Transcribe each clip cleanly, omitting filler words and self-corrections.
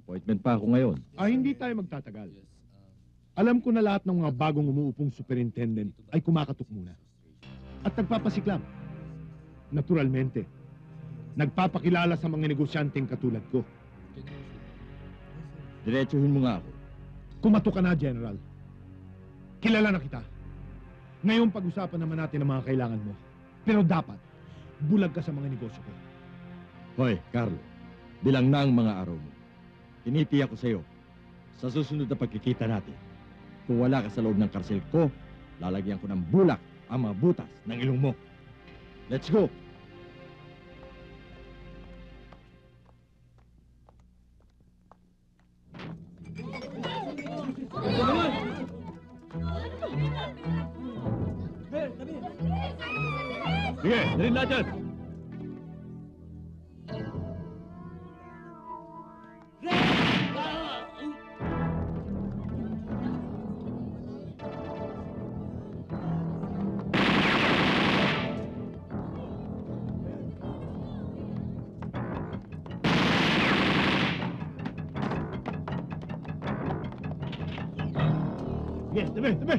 appointment pa ako ngayon. Hindi tayo magtatagal. Alam ko na lahat ng mga bagong umuupong superintendent ay kumakatok muna. At nagpapasiklam. Naturalmente, nagpapakilala sa mga negosyanteng katulad ko. Diretsuhin mo nga ako. Kumatok ka na, General. Kilala na kita. Ngayon pag-usapan naman natin ang mga kailangan mo. Pero dapat, bulag ka sa mga negosyo ko. Hoy, Carlo, bilang na ang mga araw mo. Tinitiyak ko sa'yo, sa susunod na pagkikita natin, kung wala ka sa loob ng karsel ko, lalagyan ko ng bulak ang mga butas ng ilong mo. Let's go! Sige, dalhin lahat dyan! Sige, tabi, tabi!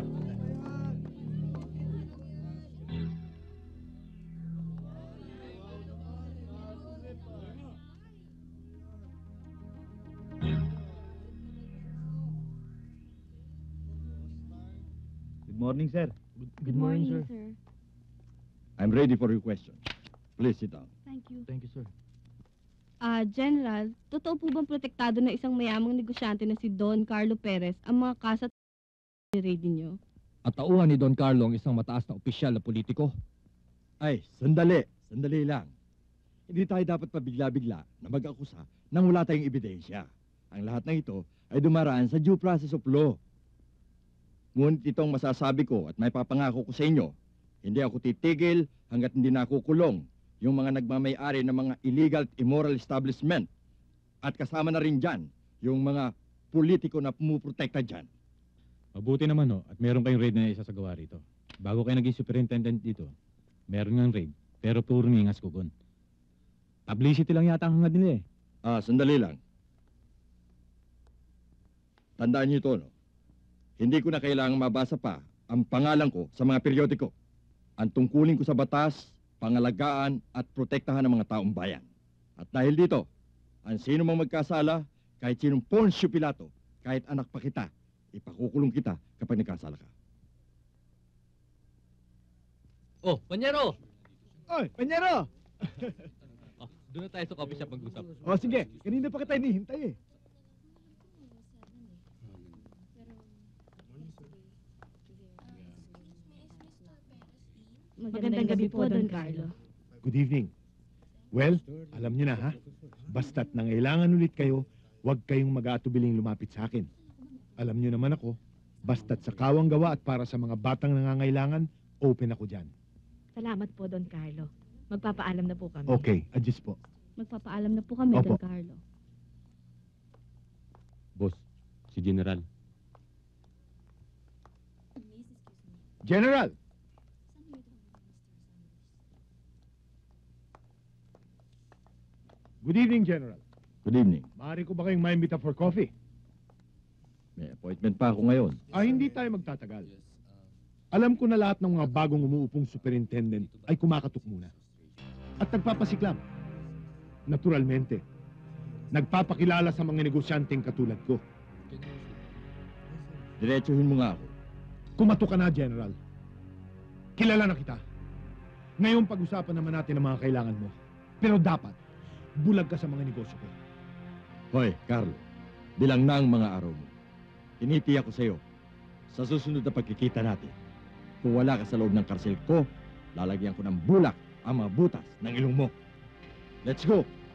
Good morning, sir. Good morning, sir. I'm ready for your question. Please sit down. Thank you. Thank you, sir. General, totoo po bang protektado ng isang mayamang negosyante na si Don Carlo Perez ang mga kasat raid ninyo? At tauhan ni Don Carlo ang isang mataas na opisyal na politiko. Ay, sandali. Sandali lang. Hindi tayo dapat pabigla-bigla na mag-akusa nang wala tayong ebidensya. Ang lahat ng ito ay dumaraan sa due process of law. Ngunit itong masasabi ko at may papangako ko sa inyo, hindi ako titigil hanggat hindi nakukulong yung mga nagmamay-ari ng mga illegal at immoral establishment. At kasama na rin dyan yung mga politiko na pumuprotekta dyan. Mabuti naman at meron kayong raid na isasagawa rito. Bago kayo naging superintendent dito, meron ng raid, pero puro ningas kugon. Publicity lang yata ang hangad nila Sandali lang. Tandaan niyo ito, no? Hindi ko na kailangang mabasa pa ang pangalan ko sa mga periodiko. Ang tungkulin ko sa batas, pangalagaan at protektahan ng mga taong bayan. At dahil dito, ang sino mang magkasala, kahit sinong Poncio Pilato, kahit anak pa kita, ipakukulong kita kapag nagkasala ka. Oh, Panyero! Oy, Panyero! Doon na tayo sa coffee shop mag-usap. Sige. Kanina pa kita hinihintay eh. Magandang gabi po, Don Carlo. Good evening. Well, alam niyo na ha. Basta't nangailangan ulit kayo, huwag kayong mag-aatubiling lumapit sa akin. Alam niyo naman ako, basta't sa kawang gawa at para sa mga batang nangangailangan, open ako dyan. Salamat po, Don Carlo. Magpapaalam na po kami. Okay, adjust po. Magpapaalam na po kami, Opo. Don Carlo. Boss, si General. General! Good evening, General. Good evening. Maaari ko ba kayong maimbita for coffee? May appointment pa ako ngayon. Hindi tayo magtatagal. Alam ko na lahat ng mga bagong umuupong superintendent ay kumakatok muna. At nagpapasiklam. Naturalmente, nagpapakilala sa mga negosyanteng katulad ko. Diretsuhin mo nga ako. Kumatok ka na, General. Kilala na kita. Ngayon pag-usapan naman natin ang mga kailangan mo. Pero dapat, bulag ka sa mga negosyo ko. Hoy, Carlo, bilang na ang mga araw mo. Tinitiyak ko sa'yo, sa susunod na pagkikita natin, kung wala ka sa loob ng karsel ko, lalagyan ko ng bulak ang mga butas ng ilong mo. Let's go!